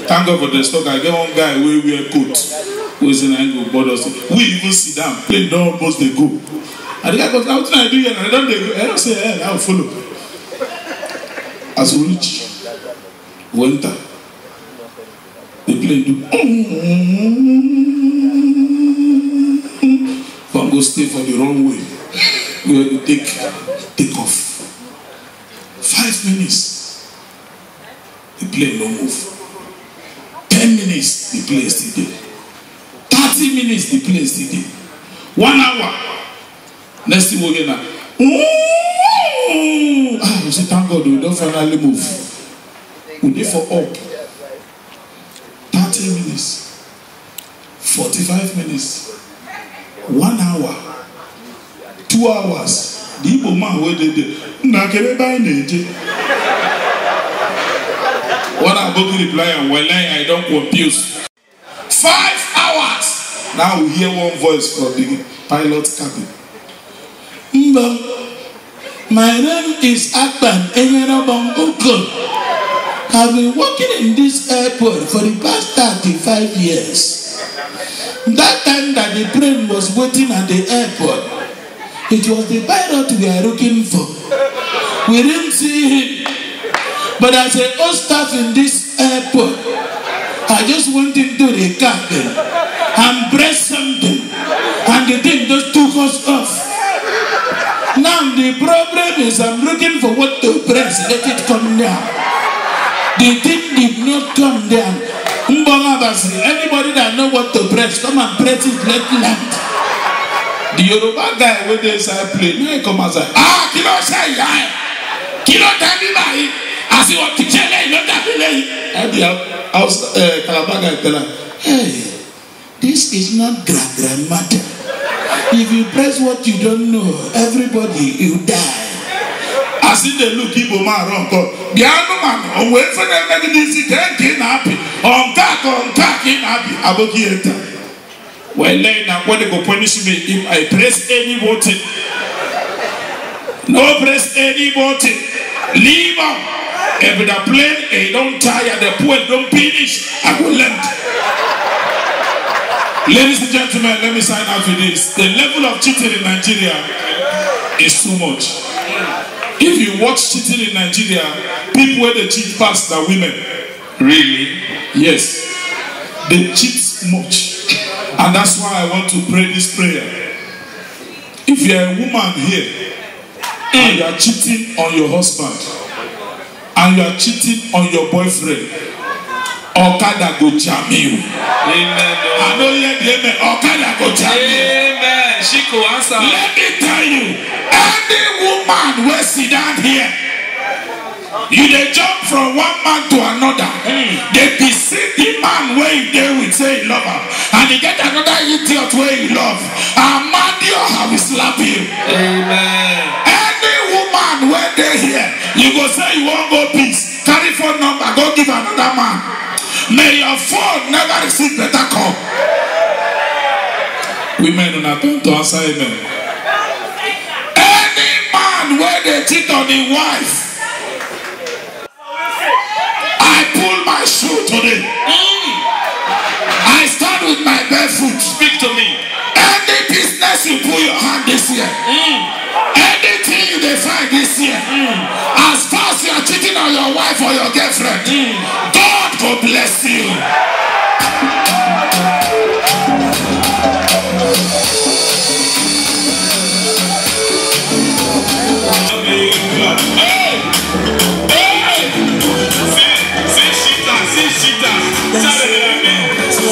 Thank God for the stock. I get one guy wey wear coat. Who is in angle border. We even sit down. Plane don almost dey go. And the guy goes, how can I do here? And I don't dey go. I don't say, hey, I will follow. As we reach, we enter. The plane do. Come go stay for the wrong way. We have to take off. 5 minutes. The plane no move. 10 minutes, the plane still there. 30 minutes, the plane still there. 1 hour. Next thing we get now. We say thank God we don't finally move. We dey for up. 30 minutes. 45 minutes. 1 hour. 2 hours. The Igbo man wey dey there. Na kebe buy neje. What I'm going to reply and well I don't confuse. 5 hours. Now we hear one voice from the pilot cabin. My name is Akban Enyenabong. I've been working in this airport for the past 35 years. That time that the plane was waiting at the airport, it was the pilot we are looking for. We didn't see him. But as a old staff in this airport, I just went into the cabin and pressed something, and the thing just took us off. Now the problem is I'm looking for what to press. Let it come down. The thing did not come down. Anybody that know what to press, come and press it. Let it land. The Yoruba guy with the side plane, he come and say, kilo say yeah, kilo tell me by. I see what teacher you know that I was Calabar guy tell her, hey, this is not grandmatter. If you press what you don't know, everybody will die. I see the look Igbo man run call. The other man, on wait for them making this thing happy. On cack in happy. Aboki enter. Well, now what they go punish me if I press any button? No press any button. Leave them. If the plane don't tire, the point don't finish, I will land. Ladies and gentlemen, let me sign out with this. The level of cheating in Nigeria is too much. If you watch cheating in Nigeria, people where they cheat past are women. Really? Yes. They cheat much. And that's why I want to pray this prayer. If you're a woman here and you are cheating on your husband, and you are cheating on your boyfriend, Okada go jam you. Amen. I know you hear me. Okada go jam you. Amen. She could answer. Let me tell you, any woman will sit down here. You dey jump from one man to another. They be see the man where you dey with say he love her, and they get another idiot where you love. And man, I will slap you. Amen. Woman where they here, you go say you won't go peace. Carry phone number, go give another man. May your phone never receive better call. Women do not turn to answer amen. Any man where they cheat on his wife, I pull my shoe today. I start with my bare foot. Speak to me. Any business you put your hand this year. Anything you define this year, as far as you are cheating on your wife or your girlfriend, God will bless you.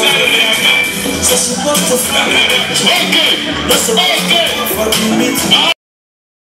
Okay.